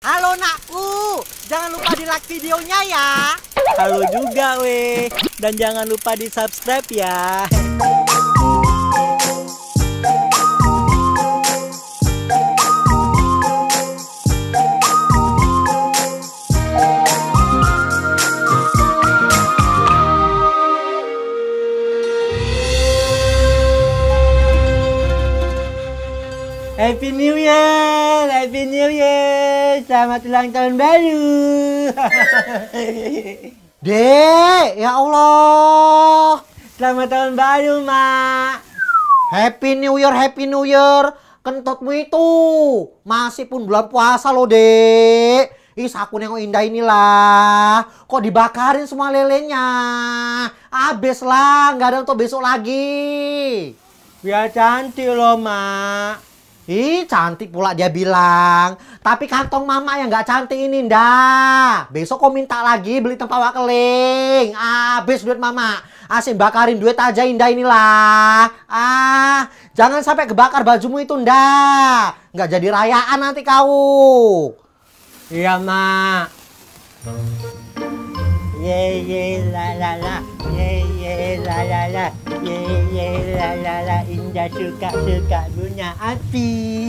Halo nakku, jangan lupa di like videonya ya. Halo juga weh, dan jangan lupa di subscribe ya. Happy New Year, Happy New Year, selamat ulang tahun baru. Dek, ya Allah. Selamat tahun baru, Mak. Happy New Year, Happy New Year. Kentutmu itu masih pun bulan puasa loh, Dek. Ih, aku nengok indah inilah. Kok dibakarin semua lelenya? Habis lah, nggak ada untuk besok lagi. Biar cantik loh, Mak. Ih, cantik pula dia bilang. Tapi kantong mama yang nggak cantik ini, ndak. Besok kau minta lagi beli tempat keling. Habis duit mama. Asin bakarin duit aja indah inilah. Jangan sampai kebakar bajumu itu, ndak. Nggak jadi rayaan nanti kau. Iya, Mak. Ye ye la la la, ye ye la la la, ye ye la la la, indah suka bunga hati.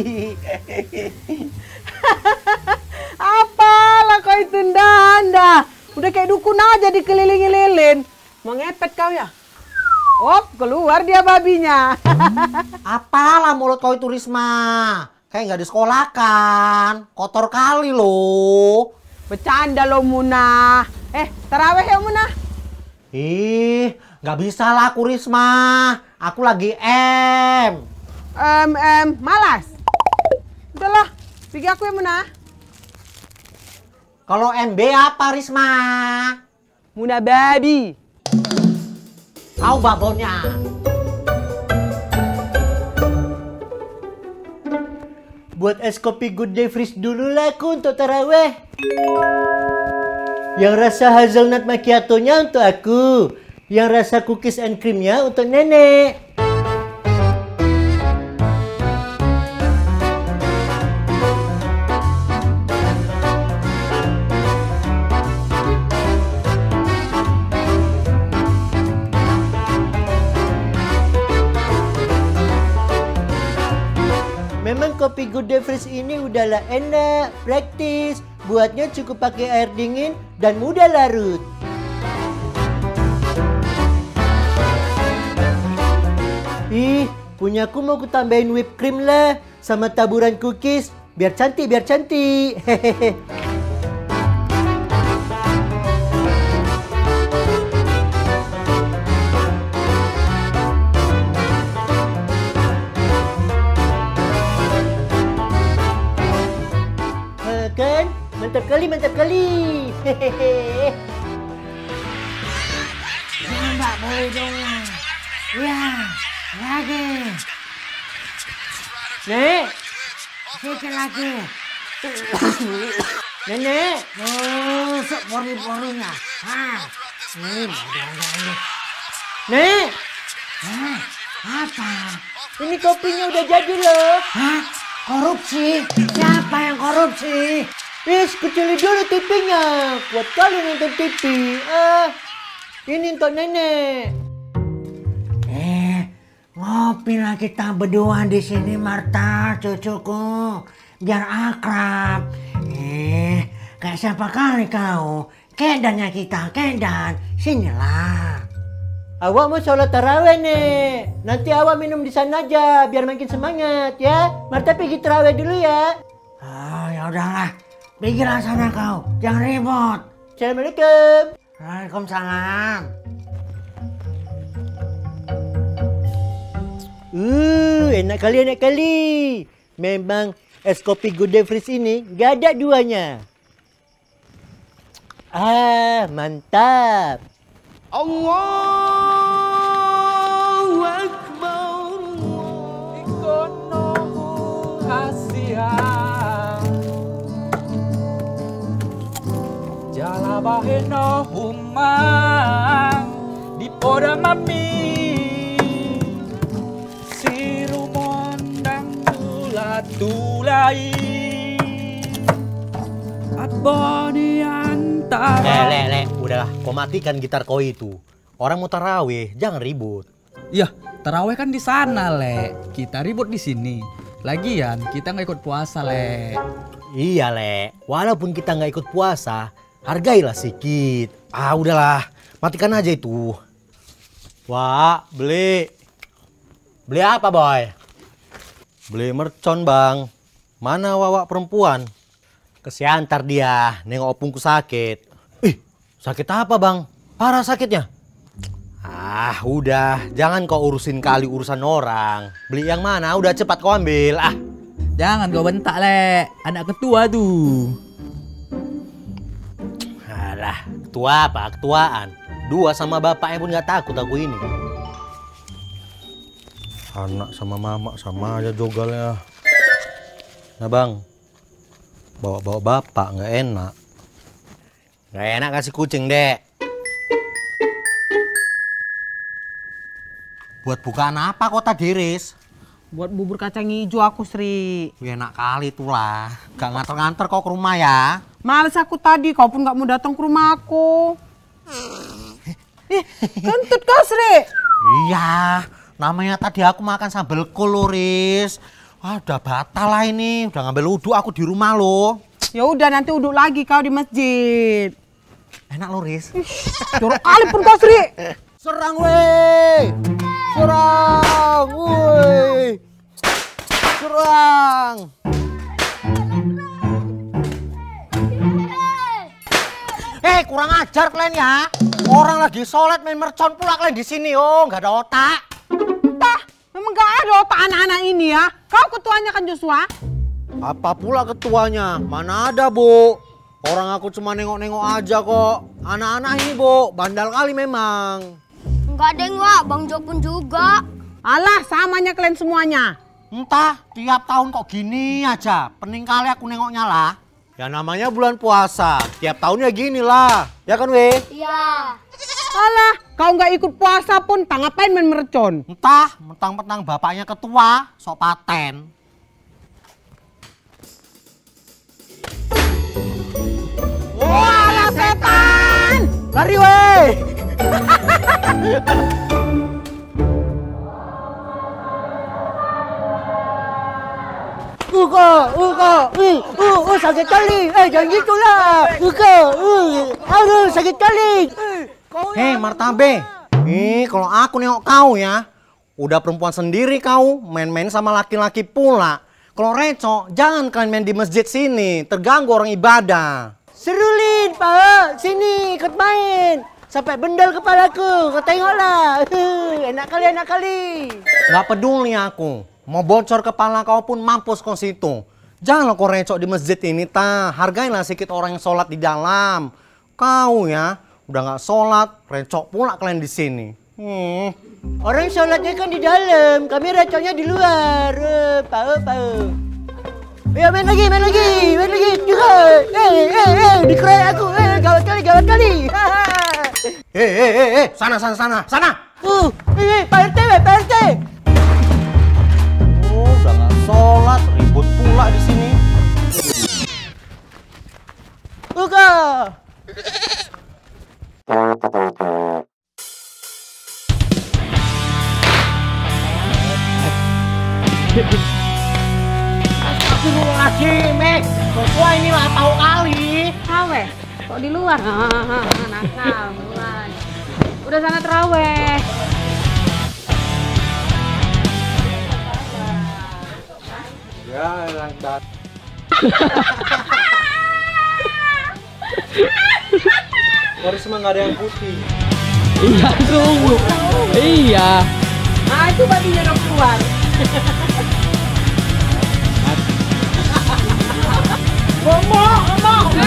Apalah kau itu Anda? Udah kayak dukun aja dikeliling-lilin. Mau ngepet kau ya? Oh, keluar dia babinya. Apalah mulut kau itu, Risma? Kayak nggak disekolahkan. Kotor kali loh. Bercanda lo Munah. Taraweh ya Munah. Ih, nggak bisa lah aku, Risma. Aku lagi Malas. Udahlah, pergi aku ya Munah. Kalau MB apa, Risma? Munah babi. Kau babonnya. Buat es kopi Good Day Freeze dulu lah aku untuk taraweh. Yang rasa hazelnut macchiato-nya untuk aku. Yang rasa cookies and cream-nya untuk nenek. Memang kopi Good Day Freeze ini udahlah enak, praktis. Buatnya cukup pakai air dingin dan mudah larut. Ih, punyaku mau ku tambahin whipped cream lah. Sama taburan cookies. Biar cantik, biar cantik. Hehehe. Kan? Mantap kali. Hehehe. Nggak boleh dong. Ya, lagi. Nek, Sedikit lagi. nenek. Masuk pori-porinya. Nek, Apa? ini kopinya udah jadi loh. Hah? Korupsi? Siapa yang korupsi? Wis, kecilin dulu TV-nya. Kuat kali nonton TV. Ini untuk nenek. Ngopi lah kita berdua di sini, Marta, cucuku. Biar akrab. Kayak siapa kali kau? Kedannya kita, kedan. Sinilah. Awak mau sholat taraweh, Nek. Nanti awak minum di sana aja, biar makin semangat, ya. Marta pergi taraweh dulu ya. Ya udahlah. Pergilah sana kau. Jangan ribut. Assalamualaikum. Waalaikumsalam. Enak kali. Memang es kopi Good Day Freeze ini gak ada duanya. Mantap. Allahu Akbar. Ikono hasiah. Jalabaheno humang di poda mami. Sirumondang tulai. apa di antara. Le, udahlah, kau matikan gitar kau itu. Orang mau tarawih, jangan ribut. Ya, taraweh kan di sana, Le. Kita ribut di sini. Lagian kita nggak ikut puasa, Le. Iya, Le. Walaupun kita nggak ikut puasa, hargailah sedikit. Ah, udahlah, matikan aja itu. Wah, beli. Beli apa, Boy? Beli mercon, Bang. Mana Wawa perempuan? Kesiantar dia, nengok opungku sakit. Ih, sakit apa, Bang? Parah sakitnya? Ah, udah. Jangan kau urusin kali urusan orang. Beli yang mana? Udah cepat kau ambil. Ah. Jangan kau bentak, Le. Anak ketua tuh. Alah, ketua apa? Ketuaan. Dua sama bapaknya pun nggak takut aku ini. Anak sama mama sama aja jogalnya. Nah, Bang. Bawa-bawa bapak nggak enak. Nggak enak kasih kucing, Dek. Buat bukaan apa kota Diris? Buat bubur kacang hijau aku, Sri. Enak kali tuh lah. Gak nganter-nganter kau ke rumah ya. Males aku tadi, kau pun gak mau datang ke rumah aku. Kentut kau, Sri. Iya, namanya tadi aku makan sambal koloris. Wah, udah batal lah ini. Udah ngambil uduk aku di rumah lo. Ya udah, nanti uduk lagi kau di masjid. Enak lo, Riz. Jorok kali pun kau, Sri. Serang, weh! Serang! Woi! Serang! Kurang ajar kalian ya. Orang lagi sholat main mercon pula kalian di sini. Oh, nggak ada otak. Entah, memang nggak ada otak anak-anak ini ya. Kau ketuanya kan, Joshua? Apa pula ketuanya? Mana ada, Bu? Orang aku cuma nengok-nengok aja kok. Anak-anak ini, Bu, bandal kali memang. Enggak deng, Wak. Bang Jokun juga. Alah, samanya kalian semuanya. Entah, tiap tahun kok gini aja. Pening kali aku nengoknya lah. Ya namanya bulan puasa. Tiap tahun ya gini lah. Ya kan, weh? Iya. Alah, kau nggak ikut puasa pun, tak ngapain main mercon? Entah, mentang-mentang bapaknya ketua, sok paten. Wah, setan! Lari, weh! Sakit kali. Jangan gitulah. Aduh, sakit kali. Hei, Martabe. Kalau aku nengok kau ya, udah perempuan sendiri kau, main-main sama laki-laki pula. Kalau reco, jangan kalian main di masjid sini, terganggu orang ibadah. Serulin, Pak. Sini, ikut main. Sampai bendal kepalaku. Kau tengoklah. Enak kali, enak kali. Gak peduli aku. Mau bocor kepala kau pun mampus kau situ. Janganlah kau recok di masjid ini, ta. Hargailah sedikit orang yang sholat di dalam. Kau ya, udah gak sholat, recok pula kalian di sini. Orang sholatnya kan di dalam, kami recoknya di luar. Pau. Ayo main lagi. Juga. Dikeroyok aku. Gawat kali. Sana. Pak RT. Oh, udah gak sholat, ribut pula di sini. Buka. Astagfirullahaladzim, Mek. Sesuai ini lah tahu kali. Terawih? Kok di luar? Nakal, mulai. Udah sana terawih. Ya, lancar. Karisma nggak ada yang putih. Iya, tunggu. Iya. Nah, itu babinya dong keluar. Ngomong.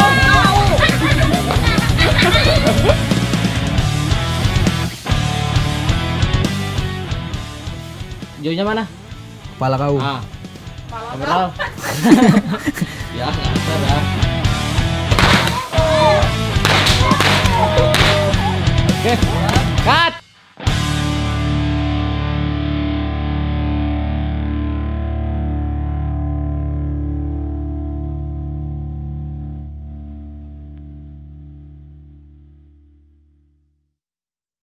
Jauhnya mana? Kepala kau. Kepala kau. Ya, nggak ada. Oke.